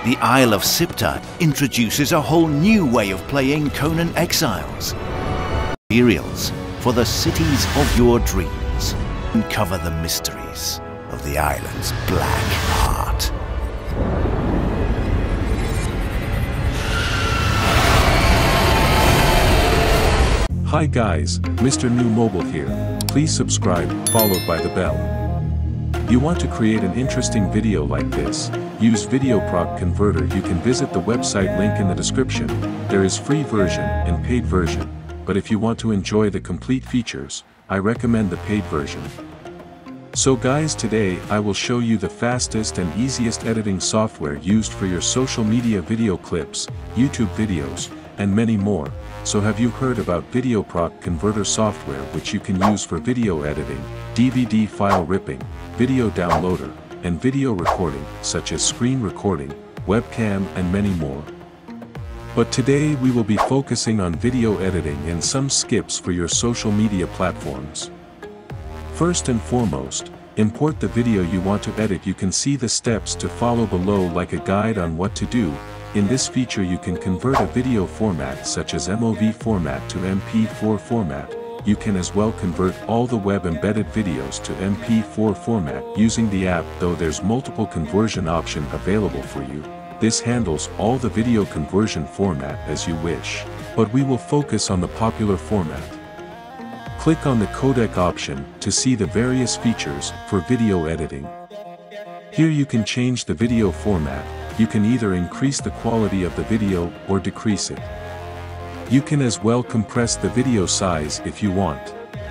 the Isle of Sipta introduces a whole new way of playing Conan Exiles. Materials for the cities of your dreams. Uncover the mysteries of the island's black heart. Hi guys, Mrnewmobile here. Please subscribe, followed by the bell. You want to create an interesting video like this? Use VideoProc Converter. You can visit the website link in the description. There is free version and paid version, but if you want to enjoy the complete features, I recommend the paid version. So guys, today I will show you the fastest and easiest editing software used for your social media video clips, YouTube videos, and many more. So have you heard about VideoProc Converter software, which you can use for video editing, DVD file ripping, video downloader, and video recording, such as screen recording, webcam, and many more. But today we will be focusing on video editing and some skips for your social media platforms. First and foremost, import the video you want to edit. You can see the steps to follow below, like a guide on what to do. In this feature you can convert a video format such as MOV format to MP4 format. You can as well convert all the web embedded videos to MP4 format using the app, though there's multiple conversion option available for you. This handles all the video conversion format as you wish, but we will focus on the popular format. Click on the codec option to see the various features for video editing. Here you can change the video format. You can either increase the quality of the video or decrease it. You can as well compress the video size if you want.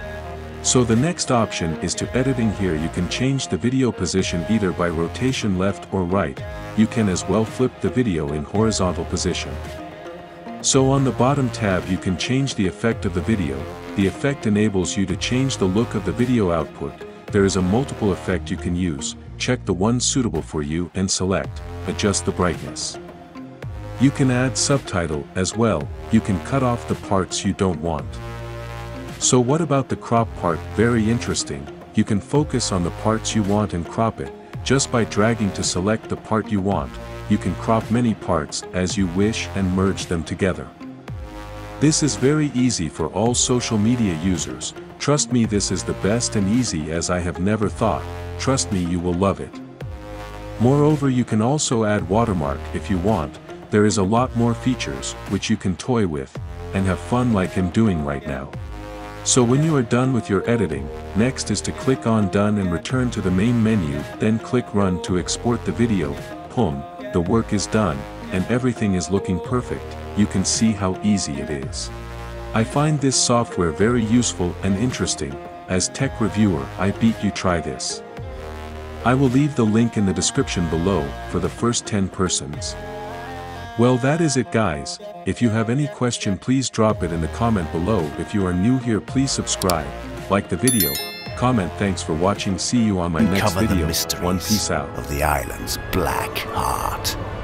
So the next option is to editing. Here you can change the video position either by rotation left or right. You can as well flip the video in horizontal position. So on the bottom tab you can change the effect of the video. The effect enables you to change the look of the video output. There is a multiple effect you can use. Check the one suitable for you and select. Adjust the brightness. You can add subtitle as well. You can cut off the parts you don't want. So what about the crop part? Very interesting. You can focus on the parts you want and crop it. Just by dragging to select the part you want, you can crop many parts as you wish and merge them together. This is very easy for all social media users. Trust me, this is the best and easy as I have never thought. Trust me, you will love it. Moreover, you can also add watermark if you want. There is a lot more features which you can toy with and have fun like I'm doing right now. So when you are done with your editing, next is to click on done and return to the main menu, then click run to export the video. Boom, the work is done and everything is looking perfect. You can see how easy it is. I find this software very useful and interesting. As tech reviewer, I beat you. Try this. I will leave the link in the description below for the first 10 persons. Well, that is it guys. If you have any question, please drop it in the comment below. If you are new here, please subscribe, like the video, comment. Thanks for watching. See you on my next video. Uncover the mysteries One, peace out. Of the island's black heart.